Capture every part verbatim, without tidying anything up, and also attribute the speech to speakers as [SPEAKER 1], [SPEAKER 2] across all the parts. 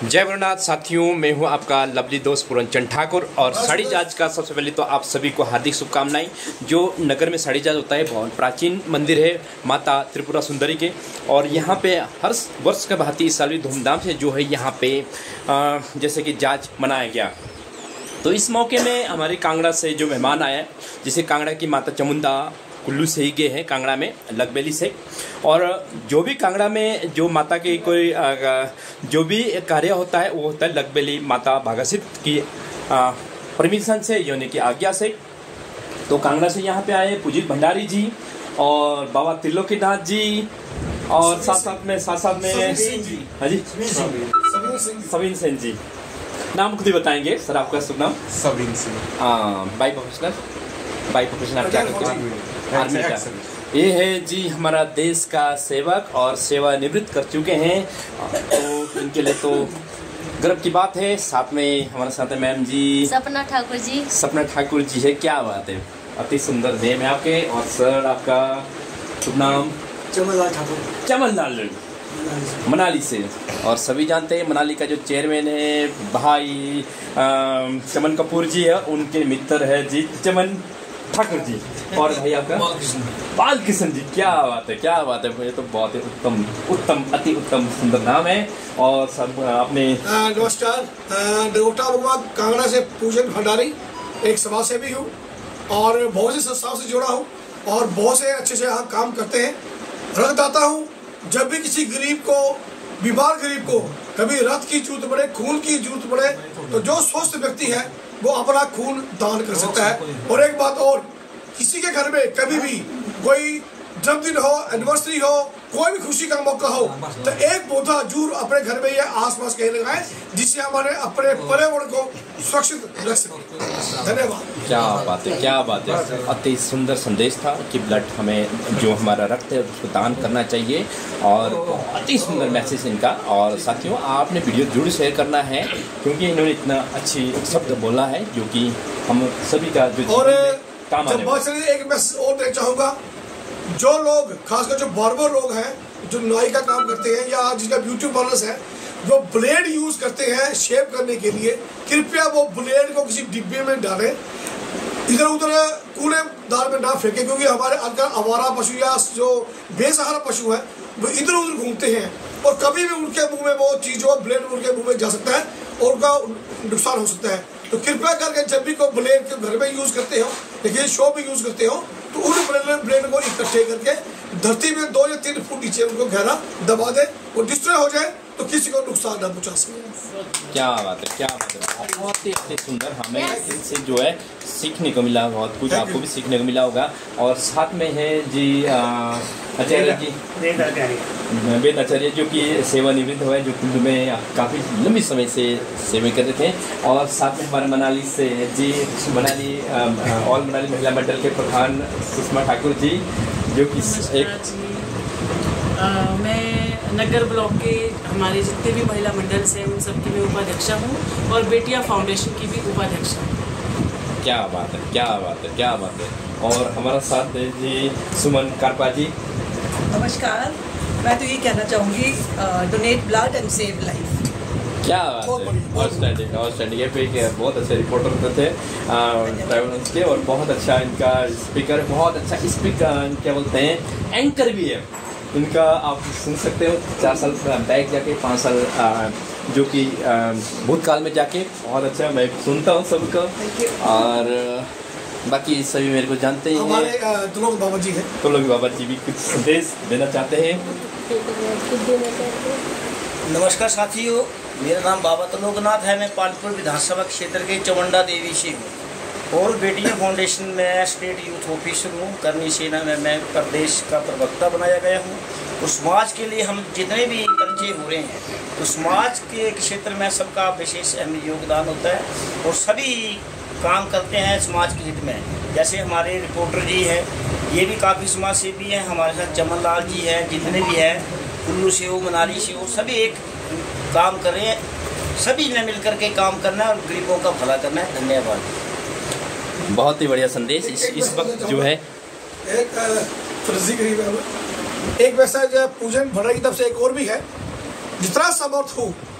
[SPEAKER 1] जय भोलेनाथ साथियों, मैं हूं आपका लवली दोस्त पूरनचंद ठाकुर और साड़ी जाज का सबसे पहले तो आप सभी को हार्दिक शुभकामनाएं। जो नगर में साड़ी जाज होता है बहुत प्राचीन मंदिर है माता त्रिपुरा सुंदरी के, और यहाँ पे हर वर्ष का भांति इस साल भी धूमधाम से जो है यहाँ पे आ, जैसे कि जाज मनाया गया। तो इस मौके में हमारे कांगड़ा से जो मेहमान आए हैं, जैसे कांगड़ा की माता चामुंडा कुल्लू से ही गए हैं, कांगड़ा में लगबेली से। और जो भी कांगड़ा में जो माता की कोई जो भी कार्य होता है वो होता है लगबेली माता भागासित की परमिशन से, यानी कि आज्ञा से। तो कांगड़ा से यहाँ पे आए पूजित भंडारी जी और बाबा त्रिलोकीनाथ जी, और साथ साथ में साथ साथ में हाँ जी सविन सिंह जी। नाम खुद ही बताएंगे सर, आपका शुभ नाम?
[SPEAKER 2] सविन सिंह।
[SPEAKER 1] हाँ, बाई प्रोफेशनल बाई प्रोफेशनल आप क्या करते हैं? आर्मी का। ये है जी हमारा देश का सेवक और सेवानिवृत्त कर चुके हैं, तो इनके लिए तो गर्व की बात है। साथ में हमारे साथ है मैम जी
[SPEAKER 3] सपना ठाकुर जी।
[SPEAKER 1] सपना ठाकुर जी है, क्या बात है, अति सुंदर नेम है आपके। और सर आपका शुभ नाम?
[SPEAKER 4] चमनलाल ठाकुर।
[SPEAKER 1] चमनलाल, मनाली से। और सभी जानते हैं मनाली का जो चेयरमैन है भाई चमन कपूर जी है, उनके मित्र है जी चमन ठाकुर जी। और भाई आपका बाल किशन जी, क्या बात है क्या बात है, मुझे तो बहुत ही उत्तम उत्तम अति उत्तम सुंदर नाम है। और सब आपने
[SPEAKER 4] नमस्कार, देवता भगवान कांगड़ा से पूजन भंडारी, एक समाज सेवी हूँ और बहुत सी संस्थाओं से जुड़ा हूँ और बहुत से अच्छे से यहाँ काम करते हैं। रक्तदाता हूँ। जब भी किसी गरीब को, बीमार गरीब को कभी रक्त की जरूरत पड़े, खून की जरूरत पड़े, तो जो स्वस्थ व्यक्ति है वो अपना खून दान कर सकता है। और एक बात और, किसी के घर में कभी भी कोई जन्मदिन हो, एनिवर्सरी हो, कोई भी खुशी का मौका हो, तो एक पौधा जरूर अपने घर में या आसपास कहीं लगाएं, जिससे हमारे अपने पर्यावरण को सुरक्षित रख सकें। धन्यवाद।
[SPEAKER 1] क्या बात है क्या बात है, अति सुंदर संदेश था कि ब्लड हमें जो हमारा रक्त है उसको दान करना चाहिए, और अति सुंदर मैसेज इनका। और साथियों, आपने वीडियो जरूर शेयर करना है, क्योंकि इन्होंने इतना अच्छी शब्द बोला है जो कि हम सभी का जो
[SPEAKER 4] और
[SPEAKER 1] काम आने वाला है।
[SPEAKER 4] एक मैसेज और देना चाहूँगा, जो लोग खासकर जो बार्बर लोग हैं, जो नाई का काम करते हैं या जिनका ब्यूटी पार्लर्स है, जो ब्लेड यूज करते हैं शेव करने के लिए, कृपया वो ब्लेड को किसी डिब्बे में डालें, इधर उधर कूड़ेदान में ना फेंके, क्योंकि हमारे अंदर आवारा पशु या जो बेसहारा पशु है वो इधर उधर घूमते हैं और कभी भी उनके मुंह में वो चीज हो, ब्लेड उनके मुंह में जा सकता है और उनका नुकसान हो सकता है। तो कृपया करके जब भी कोई ब्लेड के घर में यूज करते हो, लेकिन शो भी यूज करते हो, तो उन ब्लेड ब्लेड को इकट्ठे करके धरती में दो या तीन फुट नीचे उनको गहरा दबा दे, वो डिस्ट्रॉय हो जाए तो किसी को नुकसान न पहुंचा सके।
[SPEAKER 1] क्या बात है क्या बात है, बहुत ही अति सुंदर। हमें इससे जो है सीखने को मिला, बहुत कुछ आपको भी सीखने को मिला होगा। और साथ में है जी आचार्य जी वेद आचार्य, जो कि सेवानिवृत्त हुए, जो कुंभ में काफ़ी लंबी समय से सेवा कर रहे थे। और साथ में हमारे मनाली से जी मनाली ऑल मनाली महिला मंडल के प्रधान सुषमा ठाकुर जी, जो कि एक
[SPEAKER 5] आ, मैं नगर ब्लॉक के हमारे जितने भी महिला मंडल हैं उन सब की मैं उपाध्यक्षा हूँ और बेटिया फाउंडेशन की भी उपाध्यक्षा हूँ।
[SPEAKER 1] क्या बात है क्या बात है क्या बात है। और हमारा साथ है जी सुमन कारपा जी।
[SPEAKER 6] नमस्कार, मैं तो ये कहना चाहूँगी, donate blood and save life.
[SPEAKER 1] क्या बात है, आउटस्टैंडिंग आउटस्टैंडिंग। ये पे एक बहुत अच्छे रिपोर्टर होते थे ट्रैवल्स के, और बहुत अच्छा इनका स्पीकर, बहुत अच्छा स्पीकर क्या बोलते हैं, एंकर भी है इनका। आप सुन सकते हो चार साल बैक जाके, पाँच साल जो कि भूतकाल में जाके, बहुत अच्छा मैं सुनता हूँ सबको। और बाकी सभी मेरे को जानते हैं।
[SPEAKER 4] हमारे तुलोक बाबा जी हैं।
[SPEAKER 1] तुलोक बाबा जी भी कुछ संदेश देना चाहते हैं।
[SPEAKER 7] नमस्कार साथियों, मेरा नाम बाबा त्रिलोकनाथ है। मैं पालपुर विधानसभा क्षेत्र के चमुंडा देवी से हूँ और बेटिया फाउंडेशन में स्टेट यूथ ऑफिसर हूँ। करनी सेना में मैं प्रदेश का प्रवक्ता बनाया गया हूँ। तो समाज के लिए हम जितने भी कर्जे हो रहे हैं, तो समाज के क्षेत्र में सबका विशेष अहम योगदान होता है और सभी काम करते हैं समाज के हित में। जैसे हमारे रिपोर्टर जी हैं, ये भी काफ़ी समाज सेवी हैं। हमारे साथ चमनलाल जी हैं, जितने भी हैं, कुल्लू से हो, मनाली से हो, सभी एक काम कर रहे हैं। सभी ने मिल करके काम करना है और गरीबों का भला करना है। धन्यवाद।
[SPEAKER 1] बहुत ही बढ़िया संदेश। इस, इस वक्त जो है
[SPEAKER 4] एक फर्जी गरीब है, एक वैसा जो पूजन भंडारी की तरफ से एक और भी है, जितना समर्थ हो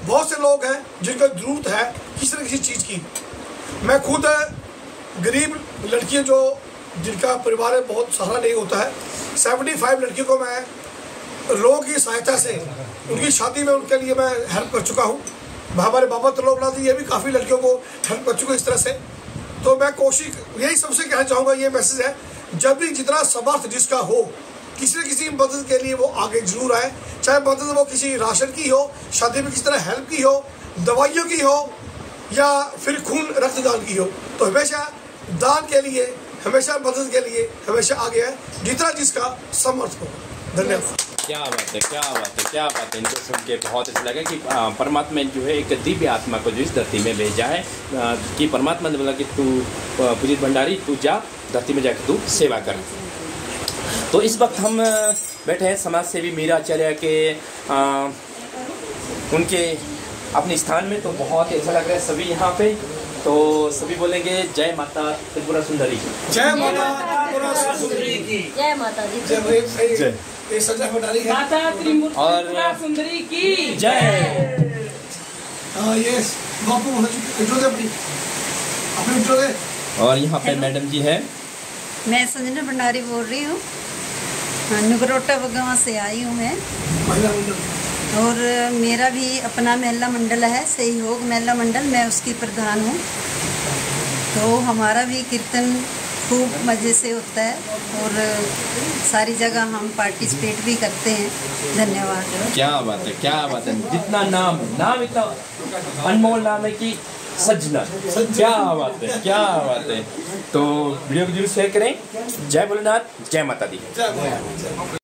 [SPEAKER 4] बहुत से लोग हैं जिनको जरूरत है किसी न किसी चीज़ की। मैं खुद गरीब लड़कियां जो जिनका परिवार में बहुत सहारा नहीं होता है, सेवेंटी फाइव लड़कियों को मैं लोगों की सहायता से उनकी शादी में उनके लिए मैं हेल्प कर चुका हूँ। हमारे बाबा तलोकनाथ ये भी काफ़ी लड़कियों को हेल्प कर चुके इस तरह से। तो मैं कोशिश यही सबसे कहना चाहूँगा, ये मैसेज है, जब भी जितना समर्थ जिसका हो किसी न किसी मदद के लिए वो आगे जरूर आए, चाहे मदद वो किसी राशन की हो, शादी में किसी तरह हेल्प की हो, दवाइयों की हो, या फिर खून रक्तदान की हो। तो हमेशा दान के लिए, हमेशा मदद के लिए हमेशा आगे है जितना जिसका समर्थ हो। धन्यवाद।
[SPEAKER 1] क्या बात है, क्या बात है, क्या बात है। इनको सुन के बहुत अच्छा लगा कि परमात्मा जो है एक दिव्य आत्मा को जो इस धरती में भेजा है, कि परमात्मा ने बोला कि तू पुजीत भंडारी तू जा धरती में जाकर तू सेवा कर। तो इस वक्त हम बैठे हैं समाज सेवी मीरा आचार्य के आ, उनके अपने स्थान में। तो बहुत ही अच्छा लग रहा है सभी यहाँ पे। तो सभी बोलेंगे जय माता त्रिपुरा सुंदरी की,
[SPEAKER 4] जय माता त्रिपुरा सुंदरी की,
[SPEAKER 2] जय माता दी,
[SPEAKER 1] जय
[SPEAKER 4] ये संजय भंडारी है।
[SPEAKER 5] माता त्रिपुरा
[SPEAKER 1] और
[SPEAKER 5] सुंदरी की
[SPEAKER 1] जय।
[SPEAKER 4] हाँ ये बापू इंट्रो दे अपनी अपनी इंट्रो दे।
[SPEAKER 1] और यहाँ पे मैडम जी है।
[SPEAKER 2] मैं संजना भंडारी बोल रही हूँ, नुगरोटा बगावा से आई हूँ मैं।
[SPEAKER 4] महिला मंडल
[SPEAKER 2] और मेरा भी अपना महिला मंडल है, सहयोग महिला मंडल, मैं उसकी प्रधान हूँ। तो हमारा भी कीर्तन खूब मज़े से होता है और सारी जगह हम पार्टिसिपेट भी करते हैं। धन्यवाद।
[SPEAKER 1] क्या बात है, क्या बात है। जितना नाम नाम इतना अनमोल नाम है कि सजना। क्या बात है, क्या बात है। तो वीडियो को जरूर शेयर करें। जय भोलेनाथ, जय माता दी।